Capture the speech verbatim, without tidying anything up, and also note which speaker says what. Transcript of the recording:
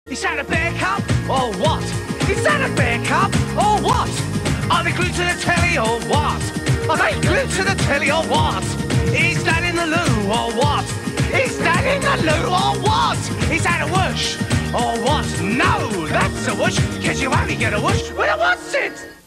Speaker 1: Is that a bear cub or what? Is that a bear cub or what? Are they glued to the telly or what? Are they glued to the telly or what? Is that in the loo or what? Is that in the loo or what? Is that a whoosh or what? No, that's a whoosh, cause you only get a whoosh when I want it!